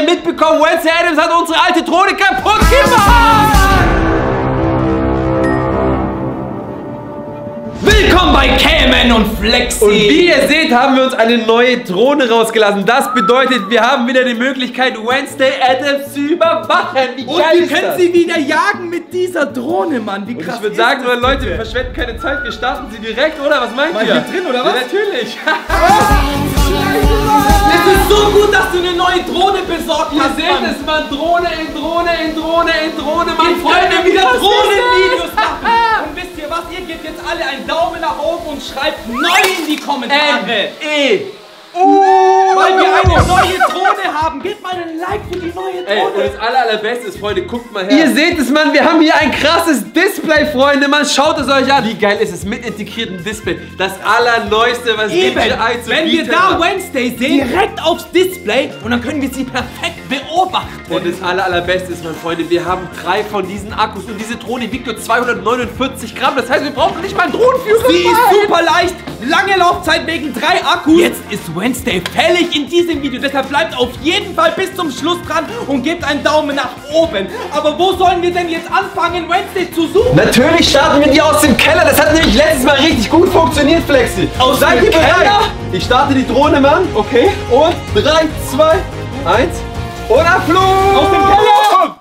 mitbekommen, Wednesday Addams hat unsere alte Drohne kaputt gemacht! Willkommen bei Cayman und Flexi! Und wie ihr seht, haben wir uns eine neue Drohne rausgelassen. Das bedeutet, wir haben wieder die Möglichkeit, Wednesday Addams zu überwachen. Wie und wir können sie wieder jagen mit dieser Drohne, Mann. Wie krass. Ich würde sagen, Leute, wir verschwenden keine Zeit. Wir starten sie direkt, oder? Was meint ihr? Hier drin, oder was? Ja, natürlich. Es ist so gut, dass du eine neue Drohne besorgt hast, Ihr seht es, man. Drohne in Drohne in Drohne in Drohne. Jetzt wollen wir wieder Drohnenvideos machen. Und wisst ihr was? Ihr gebt jetzt alle einen Daumen nach oben und schreibt neu in die Kommentare. Weil wir eine neue Drohne haben. Gebt mal ein Like für die neue Drohne. Und das allerbeste ist, Freunde, guckt mal her. Ihr seht es, Mann, wir haben hier ein krasses Display, Freunde. Man, schaut es euch an. Wie geil ist es mit integriertem Display? Das allerneueste, was DJI zu bieten hat. Wenn wir da Wednesday sehen, direkt aufs Display und dann können wir sie perfekt beobachten. Und das allerbeste ist, meine Freunde, wir haben 3 von diesen Akkus und diese Drohne wiegt nur 249 Gramm. Das heißt, wir brauchen nicht mal einen Drohnenführer. Sie ist super leicht, lange Laufzeit wegen 3 Akkus. Jetzt ist Wednesday fällig in diesem Video, deshalb bleibt auf jeden Fall bis zum Schluss dran und gebt einen Daumen nach oben. Aber wo sollen wir denn jetzt anfangen, Wednesday zu suchen? Natürlich starten wir die aus dem Keller. Das hat nämlich letztes Mal richtig gut funktioniert, Flexi. Seid ihr bereit? Ich starte die Drohne, Mann. Okay. Und 3, 2, 1. Und Abflug! Aus dem Keller!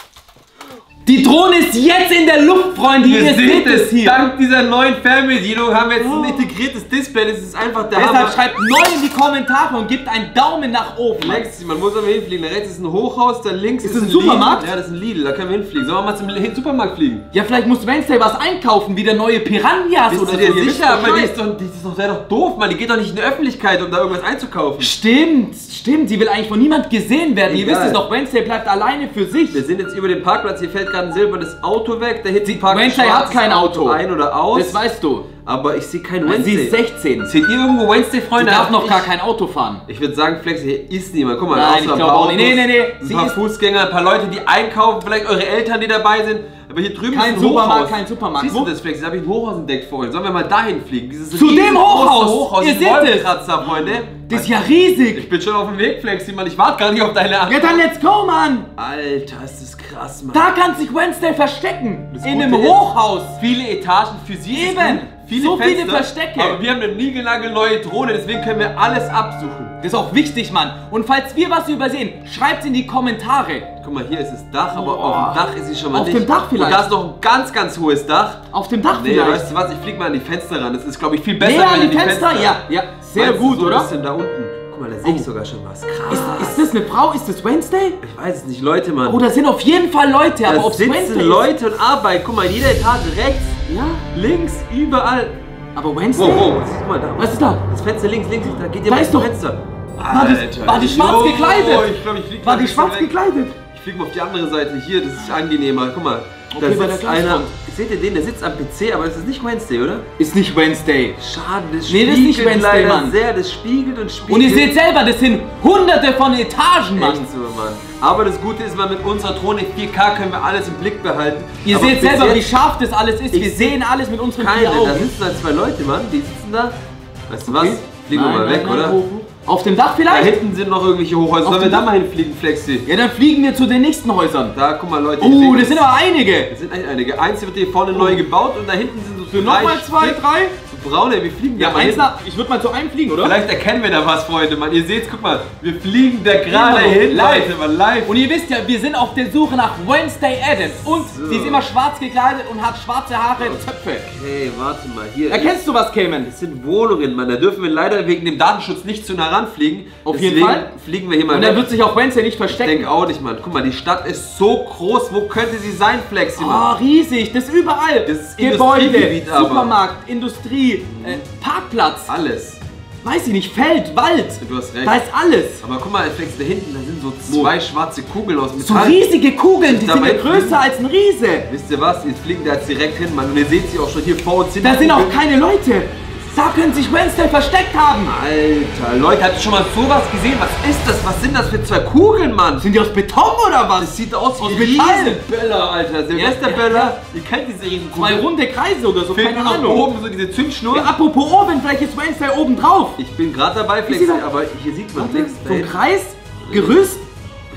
Die Drohne ist jetzt in der Luft, Freunde. Ihr seht es hier. Dank dieser neuen Fernbedienung haben wir jetzt ein integriertes Display. Das ist einfach der Hammer. Deshalb schreibt neu in die Kommentare und gebt einen Daumen nach oben. Flexi, man muss aber hinfliegen. Da rechts ist ein Hochhaus, da links ist ein Supermarkt. Lidl. Ja, das ist ein Lidl, da können wir hinfliegen. Sollen wir mal zum Supermarkt fliegen? Ja, vielleicht muss Wednesday was einkaufen, wie der neue Piranhas oder so. Bist du dir sicher? Aber die ist doch doof, Mann. Die geht doch nicht in die Öffentlichkeit, um da irgendwas einzukaufen. Stimmt. Sie will eigentlich von niemand gesehen werden. Ihr wisst es doch, Wednesday bleibt alleine für sich. Wir sind jetzt über den Parkplatz. Hier fällt gerade ein silbernes Auto weg. Da hinten parkt Wednesday hat kein Auto. Ein oder aus. Das weißt du. Aber ich sehe kein Wednesday. Sie ist 16. Seht ihr irgendwo Wednesday, Freunde? Sie darf noch gar kein Auto fahren. Ich würde sagen, Flex, hier ist niemand. Guck mal, nein, ich glaube auch nicht. Nee. Ein paar Fußgänger, ein paar Leute, die einkaufen, vielleicht eure Eltern, die dabei sind. Aber hier drüben ist ein Hochhaus. Kein Supermarkt. Siehst du das, Flex? Da habe ich ein Hochhaus entdeckt vorhin. Sollen wir mal dahin fliegen? Zu dem Hochhaus! Ihr seht es, Freunde. Das ist ja riesig. Ich bin schon auf dem Weg, Flexi, Mann. Ich warte gar nicht auf deine Antwort. Ja, dann let's go, Mann. Alter, ist das krass, Mann. Da kann sich Wednesday verstecken. In einem Hochhaus. Viele Etagen für sie. Eben. Viele Verstecke. Aber wir haben eine niegelnagelneue Drohne, deswegen können wir alles absuchen. Das ist auch wichtig, Mann. Und falls wir was übersehen, schreibt es in die Kommentare. Guck mal, hier ist das Dach, aber auf dem Dach ist sie schon mal nicht. Auf dem Dach vielleicht. Und da ist noch ein ganz, ganz hohes Dach. Auf dem Dach vielleicht. Weißt du was, ich flieg mal an die Fenster ran. Das ist, glaube ich, viel besser. Näher an die Fenster? Ja, sehr gut, oder? Was ist denn da unten? Guck mal, da sehe ich sogar schon was. Krass. Ist das eine Frau? Ist das Wednesday? Ich weiß es nicht, Leute, Mann. Oh, da sind auf jeden Fall Leute, aber ob es Wednesday ist. Leute und arbeiten. Guck mal, in jeder Etage rechts, links, überall. Aber Wednesday? Wow, guck mal da. Was ist da? Das Fenster links, da geht ihr mal zum Fenster. Alter, war die schwarz gekleidet? Ich glaube, ich fliege. War die schwarz gekleidet? Ich fliege mal auf die andere Seite. Hier, das ist angenehmer. Guck mal, da sitzt einer. Seht ihr den? Der sitzt am PC, aber das ist nicht Wednesday, oder? Ist nicht Wednesday. Schade, das spiegelt das ist nicht Wednesday, Mann. Sehr, das spiegelt und spiegelt. Und ihr seht selber, das sind hunderte von Etagen, Mann. Echt so, Mann. Aber das Gute ist, mit unserer Drohne 4K können wir alles im Blick behalten. Ihr seht selber, wie scharf das alles ist. Wir sehen alles mit unseren 4 Augen. Da sitzen da 2 Leute, Mann. Die sitzen da. Weißt du was? Fliegen wir mal weg, oder? Auf dem Dach vielleicht? Da hinten sind noch irgendwelche Hochhäuser. Sollen wir da mal hinfliegen, Flexi? Ja, dann fliegen wir zu den nächsten Häusern. Da, guck mal, Leute. Oh, das sind aber einige. Das sind eigentlich einige. Eins wird hier vorne neu gebaut und da hinten sind so nochmal 2, 3. So braune, wir fliegen ja eins nach. Ich würde mal zu einem fliegen, oder? Vielleicht erkennen wir da was, Freunde, Mann. Ihr seht, guck mal, wir fliegen da gerade hin, Leute, Mann, live. Und ihr wisst ja, wir sind auf der Suche nach Wednesday Addams. Und sie ist immer schwarz gekleidet und hat schwarze Haare und Zöpfe. Okay, warte mal, hier. Erkennst du was, Cayman? Das sind Wohnungen, Mann. Da dürfen wir leider wegen dem Datenschutz nicht zu nah ranfliegen. Auf jeden Fall. Fliegen wir hier mal und da wird sich auch Wednesday nicht verstecken. Ich denke auch nicht, Mann. Guck mal, die Stadt ist so groß. Wo könnte sie sein, Flexi, Mann? Oh, riesig. Das ist überall. Das ist Gebäude, Supermarkt, Industrie, Parkplatz. Alles. Weiß ich nicht, Feld, Wald. Du hast recht. Da ist alles. Aber guck mal, Flex, da hinten, da sind so 2 schwarze Kugeln aus Metall. So riesige Kugeln, die sind ja größer als ein Riese. Wisst ihr was? Jetzt fliegen da jetzt direkt hin, Mann. Und ihr seht sie auch schon hier vor uns hin. Da sind auch keine Leute. Da können sich Wednesday versteckt haben. Alter, Leute, habt ihr schon mal sowas gesehen? Was ist das? Was sind das für 2 Kugeln, Mann? Sind die aus Beton oder was? Das sieht aus wie Riesenböller, Alter. Silvesterböller. Ihr kennt diese Riesenkugeln. 2 runde Kreise oder so, keine Ahnung. Oben so diese Zündschnur. Ja, apropos oben, vielleicht ist Wednesday oben drauf. Ich bin gerade dabei, Flex, aber hier sieht man nichts. So ein Kreis, Gerüst,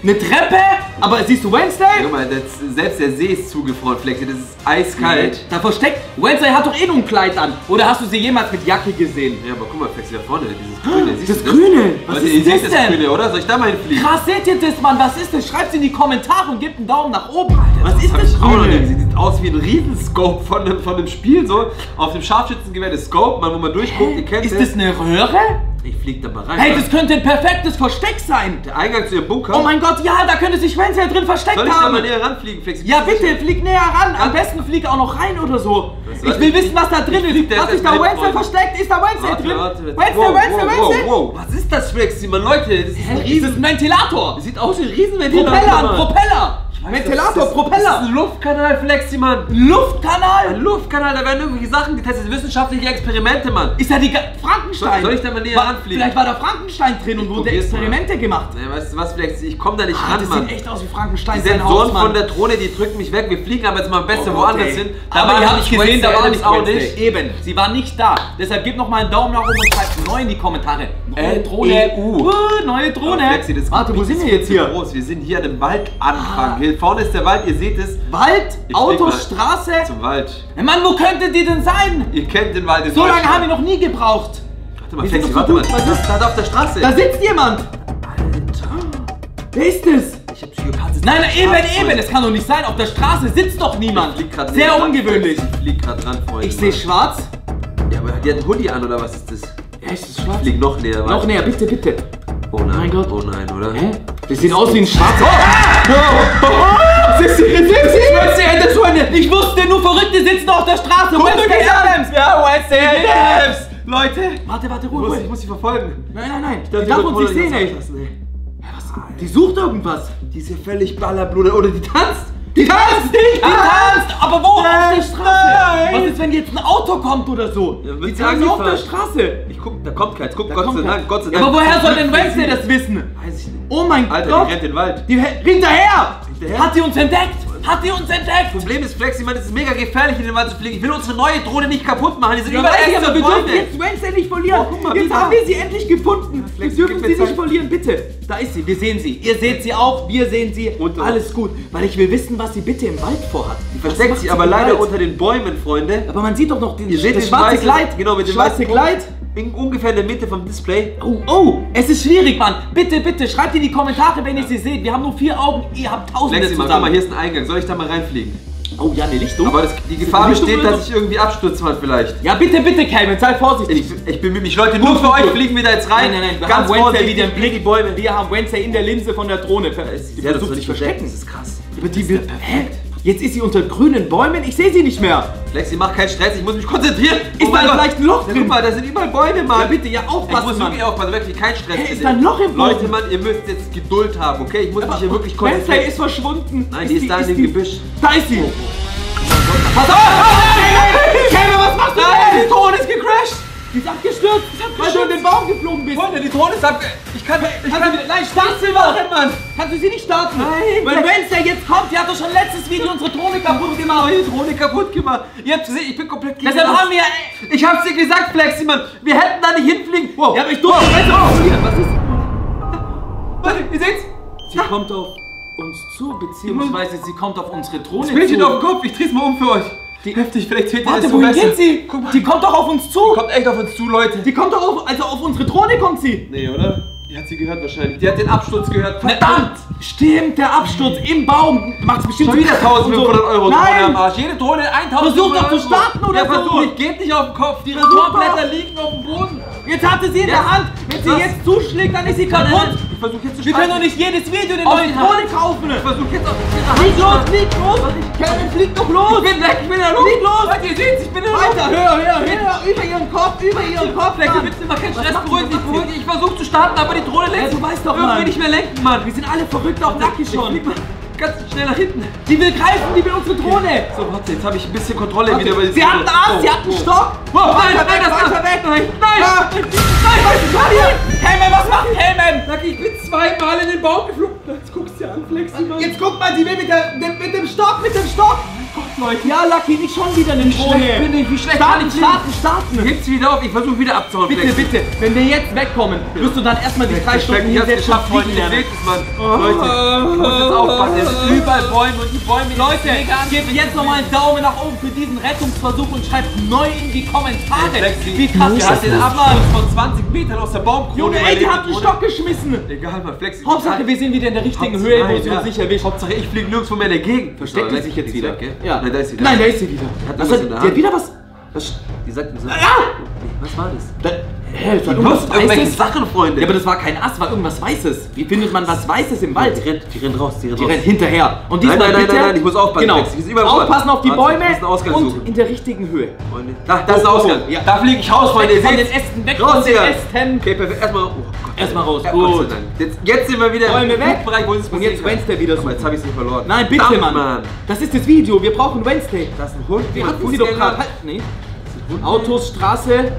Eine Treppe? Aber siehst du Wednesday? Guck mal, selbst der See ist zugefroren, Flexi. Das ist eiskalt. Da versteckt. Wednesday hat doch eh nur ein Kleid an. Oder hast du sie jemals mit Jacke gesehen? Ja, aber guck mal, Flexi, da vorne, dieses Grüne. Siehst Das du Grüne? Was Leute, ist ihr seht das das denn? Grüne, oder? Soll ich da mal hinfliegen? Krass, seht ihr das, Mann? Was ist das? Schreibt's in die Kommentare und gebt einen Daumen nach oben. Was ist hab das ich auch noch nie Grüne? gesehen. Sieht aus wie ein Riesenscope von einem Spiel, so. Auf dem Scharfschützengewehr das Scope, wo man durchguckt, ihr kennt Ist das eine Röhre? Ich flieg da mal rein. Hey, das könnte ein perfektes Versteck sein. Der Eingang zu ihrem Bunker. Oh mein Gott, ja, da könnte sich Wednesday drin versteckt Soll ich da haben. mal näher ranfliegen, Flexi? Ja, bitte, flieg näher ran. Am besten flieg auch noch rein oder so. Was Ich will wissen, was da drin flieg ist. da Hat sich jetzt da mit, Wednesday Freunde. versteckt? Ist da Wednesday drin? Warte. Wednesday. Wow. Was ist das, Flexi? Man, Leute, das ist ein Das ist riesen... ein Ventilator. Das sieht aus wie ein Riesenventilator. Propeller, ein Propeller. Das Ventilator, ist Propeller. ein Luftkanal, Flexi, Mann. Luftkanal. Ein Luftkanal, da werden irgendwelche Sachen getestet, wissenschaftliche Experimente, Mann. Ist da die Frankenstein? Soll ich da mal näher ranfliegen? Vielleicht war da Frankenstein drin und wurde probier's Experimente gemacht. Ja, weißt du was, Flexi? Ich komm da nicht ran, Das Mann. sieht echt aus wie Frankenstein. Die sein Sensoren Haus, Mann. von der Drohne, die drücken mich weg. Wir fliegen aber jetzt mal am besten Oh woanders Gott, ey. hin. Aber ihr habt gesehen, da war nicht auch Wednesday. nicht. Eben, sie war nicht da. Deshalb gebt noch mal einen Daumen nach oben und schreibt neu in die Kommentare. Neue Drohne. Neue Drohne. Flexi, das Warte, wo sind wir jetzt hier? Groß. Wir sind hier an dem Waldanfang. Hier vorne ist der Wald, ihr seht es. Wald, Ich Auto, flieg mal Straße. Zum Wald. Hey Mann, wo könnte die denn sein? Ihr kennt den Wald in So lange Deutschland. haben wir noch nie gebraucht. Warte mal, Wir Flexi, sind doch warte so mal. gut. Was ist da auf der Straße? Da sitzt jemand. Alter. Wer ist das? Ich hab Psychopath. Nein, eben. Es kann doch nicht sein. Auf der Straße sitzt doch niemand. Sehr ungewöhnlich. Ich flieg grad ran, Freunde. Ich sehe schwarz. Ja, aber die hat einen Hoodie an, oder was ist das? Ja, ist das schwarz? Flieg noch näher. Noch warte. näher, bitte. Oh nein. Mein Gott. Oh nein, oder? Hä? Das sieht aus wie ein schwarzer. Ich wusste, nur Verrückte sitzen auf der Straße. Wednesday Adams. Ja, Wednesday Adams. Leute. Warte, Ruhe. Ich muss sie verfolgen. Nein. Ich Die darf uns nicht sehen, ey. Die sucht irgendwas. Die ist ja völlig ballerbluder. Oder die tanzt. Die tanzt! Aber wo? Auf der Straße! Nein. Was ist, wenn jetzt ein Auto kommt oder so? Ja, Die wird sie tanzt auf der angefahren. Straße. Ich guck, da kommt keins. Guck, Da Gott kommt sei keiner. Dank, Gott sei Ja, Dank. aber woher soll denn Wednesday das wissen? Weiß ich nicht. Oh mein Alter, Gott! die rennt in den Wald. Hinterher! Hinterher? Hat die uns entdeckt? Problem ist, Flexi, man, es ist mega gefährlich, in den Wald zu fliegen. Ich will unsere neue Drohne nicht kaputt machen. Die sind Ja, überall weiß ich, aber wir dürfen Bäume. jetzt Wednesday nicht verlieren. Oh, guck mal, Jetzt wieder. haben wir sie endlich gefunden. Wir Flexi, dürfen gib sie mir nicht Zeit. verlieren, bitte. Da ist sie, wir sehen sie. Ihr seht sie auch, wir sehen sie. Unter uns. Alles gut, weil ich will wissen, was sie bitte im Wald vorhat. Die versteckt sich aber im leider Wald? unter den Bäumen, Freunde. Aber man sieht doch noch Ihr seht das den schwarze weißen- Kleid. Genau, mit dem schwarze weißen Kleid. Ungefähr in der Mitte vom Display. Oh, es ist schwierig, Mann. Bitte, schreibt in die Kommentare, wenn ihr sie seht. Wir haben nur 4 Augen, ihr habt Tausende Flexi, guck mal, zusammen. hier ist ein Eingang. Soll ich da mal reinfliegen? Oh ja, eine Lichtung. Aber die Gefahr Lichtung besteht, oder dass ich irgendwie abstürze mal vielleicht. Ja, bitte, Calvin, sei vorsichtig. Ich bemühe mich, Leute, nur für euch fliegen wir da jetzt rein. Nein, wir Ganz haben Wednesday vorsichtig wieder im Blick. die Bäume. Wir haben Wednesday in der Linse von der Drohne. Die Ja, das versucht soll sich nicht verstecken. Das ist krass. Aber die will. Hä? Jetzt ist sie unter grünen Bäumen. Ich sehe sie nicht mehr. Flexi, mach keinen Stress, ich muss mich konzentrieren. Ist da vielleicht ein Loch Ja, drin? guck mal, da sind überall Bäume, Ja, Mann. bitte, ja, Ich aufpassen, muss Mann. wirklich aufpassen, wirklich kein Stress. Hä, bitte. ist da ein Loch im Boden? Leute, Mann, ihr müsst jetzt Geduld haben, okay? Ich muss mich hier wirklich Wednesday konzentrieren. ist verschwunden. Nein, die ist da in dem Gebüsch. Da ist sie. Pass auf! Calvin, was machst du denn? Die Drohne ist gecrashed. Die ist abgestürzt, weil du in den Baum geflogen bist. Freunde, die Drohne ist Nein, start sie doch! Mann. Kannst du sie nicht starten? Nein. Weil Wednesday jetzt kommt, die hat doch schon letztes Video unsere Drohne kaputt gemacht. Die Drohne kaputt gemacht. Ihr habt gesehen, ich bin komplett gegen Deshalb das. haben wir... Ich hab's dir gesagt, Flexi, Mann. Wir hätten da nicht hinfliegen. Wow. Ja, aber ich durfte Was ist? Warte, ihr seht's? Sie kommt auf uns zu, beziehungsweise sie kommt auf unsere Drohne Das Bild steht zu. auf dem Kopf. Ich dreh's mal um für euch. Heftig, vielleicht seht ihr Warte, das so wohin besser. geht sie? Guck mal. Die kommt doch auf uns zu. Kommt echt auf uns zu, Leute. Die kommt doch auf, also auf unsere Drohne kommt sie. Nee, oder? Die hat sie gehört wahrscheinlich. Die hat den Absturz gehört. Verdammt! Stimmt, der Absturz im Baum. Macht's bestimmt Schon wieder 1500 Euro Drohne am Nein! Arsch. Jede Drohne 1500 Versuch doch zu Euro. starten oder ja, so. versuch, ich geht nicht auf den Kopf. Die Versuch Ressortblätter doch. liegen auf dem Boden. Jetzt hatte sie in der Hand. Wenn sie Was? jetzt zuschlägt, dann ist sie kaputt. Ich versuch jetzt zu Wir können doch starten. nicht jedes Video eine Auf neue die Drohne Hand. kaufen. Ich versuch jetzt auf ihre Hand. Flieg los, flieg los. Kevin, flieg doch los. Ich bin weg, ich bin in der Luft. Flieg los. Leute, ihr seht's, ich bin in der Luft. Weiter, höher. Über ihren Kopf, über ihren Kopf. Flexi, Mann. bitte mach keinen Was Stress, macht sie, beruhig dich, was macht beruhig dich. Ich versuch zu starten, aber die Drohne lässt Ja, du weißt doch, irgendwie Mann. nicht mehr lenken, Mann. Wir sind alle verrückt auf Nacki Ich schon. flieg mal ganz schnell nach hinten. Die will greifen, die will unsere Drohne. So, warte, jetzt habe ich ein bisschen Kontrolle wieder. Sie hat einen Arsch, sie hat einen Stock. Nein, Weiter weg, das weiter weg. Nein, Ah. nein. Helmen, was macht Helmen? Lucky, ich bin zweimal in den Baum geflogen. Jetzt guckst du dir an, Flexi, Mann. Jetzt guck mal, die will mit dem Stock, mit dem Stock. Leute. Ja, Lucky, nicht schon wieder eine Drohne. Wie schlecht kann ich Starten. Heb's wieder auf, ich versuche wieder abzuhauen. Bitte, wenn wir jetzt wegkommen, wirst du dann erstmal die 3 Stunden hier selbst geschafft, Freunde. Ihr seht es, Mann. Leute, ich muss jetzt aufpassen. Es sind überall Bäume und die Bäume... Leute, gebt jetzt nochmal einen Daumen nach oben für diesen Rettungsversuch und schreibt neu in die Kommentare. Wie krass wir hatten den Abstand von 20 Metern aus der Baumkrone. Junge, ey, die haben einen Stock geschmissen. Egal, Mann, Flexi. Hauptsache, wir sind wieder in der richtigen Höhe, wo sie uns nicht erwischt. Hauptsache, ich fliege nirgendwo mehr dagegen. Versteckt die sich jetzt wieder? Ja. Nein, da ist sie wieder. Nein, da ist sie wieder. Die hat wieder was... Die sagt mir so... Was war das? Hä, das war irgendwelche Sachen, Freunde. Ja, aber das war kein Ast, war irgendwas Weißes. Wie findet man was Weißes im Wald? Die rennt raus, die rennt hinterher. Und diesmal nein, ich muss aufpassen. Genau. Aufpassen auf die Bäume und in der richtigen Höhe. Freunde. Da ist der Ausgang. Ja. Da fliege ich raus, Freunde. Von den Ästen, weg von den Ästen. Okay, perfekt. Erstmal raus. Gut. Jetzt sind wir wieder Bäume weg. Und jetzt Wednesday wieder so. Jetzt habe ich sie verloren. Nein, bitte, Mann. Das ist das Video. Wir brauchen Wednesday. Das ist ein Hund. Wir hatten sie doch gerade. Nee. Autos, Straße.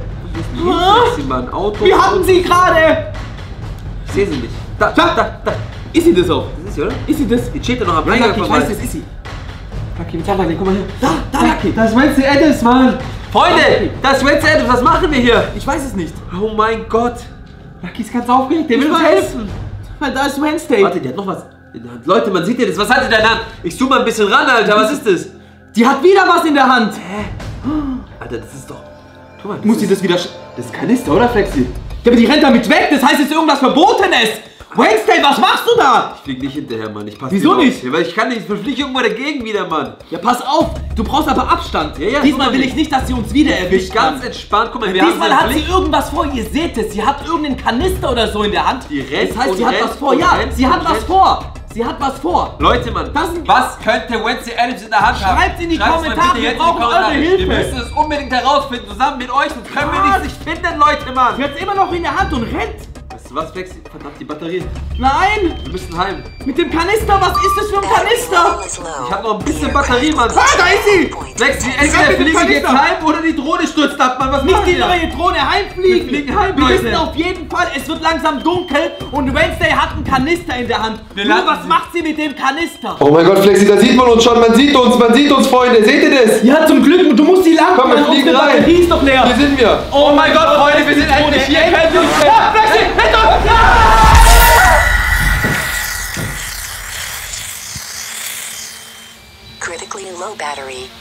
Wir hatten sie gerade! Ich sehe sie nicht. Da. Ist sie das auch? Das ist sie, oder? Ist sie das? Die steht da noch am Eingang. Ich weiß, das ist sie. Lucky, komm mal her. Da, Lucky. Das ist Wednesday Addams, Mann. Freunde, das ist Wednesday Addams. Was machen wir hier? Ich weiß es nicht. Oh mein Gott. Lucky ist ganz aufgeregt. Der will uns helfen. Weil da ist Wednesday. Warte, die hat noch was in der Hand. Leute, man sieht ja das. Was hat sie in der Hand? Ich zoome mal ein bisschen ran, Alter. Was ist das? Die hat wieder was in der Hand. Alter, das ist doch... Guck mal, muss sie das wieder... Das ist Kanister, oder, Flexi? Ja, aber die rennt damit weg. Das heißt, es ist irgendwas Verbotenes. Wednesday, was machst du da? Ich flieg nicht hinterher, Mann. Ich passe Wieso nicht? Ja, weil ich kann nicht. Ich fliege irgendwo dagegen wieder, Mann. Ja, pass auf. Du brauchst aber Abstand. Ja, diesmal will ich nicht, dass sie uns wieder erwischt. Ganz entspannt. Guck mal, diesmal hat sie irgendwas vor. Ihr seht es. Sie hat irgendeinen Kanister oder so in der Hand. Die rennt. Das heißt, sie hat was vor. Ja, sie hat was vor. Sie hat was vor. Leute, Mann, was könnte Wednesday Addams in der Hand haben? Schreibt in die Kommentare, wir brauchen eure Hilfe. Wir müssen es unbedingt herausfinden, zusammen mit euch. Sonst können wir nicht finden, Leute, Mann. Sie hat es immer noch in der Hand und rennt. Weißt du was, Flexi? Verdammt, die Batterie. Nein. Wir müssen heim. Mit dem Kanister, was ist das für ein Kanister? Ich hab noch ein bisschen Batterie, Mann. Ah, da ist sie. Flexi, entweder fliegen wir jetzt heim oder die Drohne stürzt ab, Mann. Was nicht die neue Drohne heimfliegen. Wir fliegen heim, Wir Leute. wissen auf jeden Fall, es wird langsam dunkel und Wednesday hat einen Kanister in der Hand. Nur was macht sie mit dem Kanister? Oh mein Gott, Flexi, da sieht man uns schon. Man sieht uns, Freunde. Seht ihr das? Ja, zum Glück. Du musst die lang. Komm, wir fliegen rein. Die ist doch leer. Hier sind wir. Oh mein Gott, Freunde, wir sind endlich hier. Ja, Flexi, hinter uns. Critically low battery.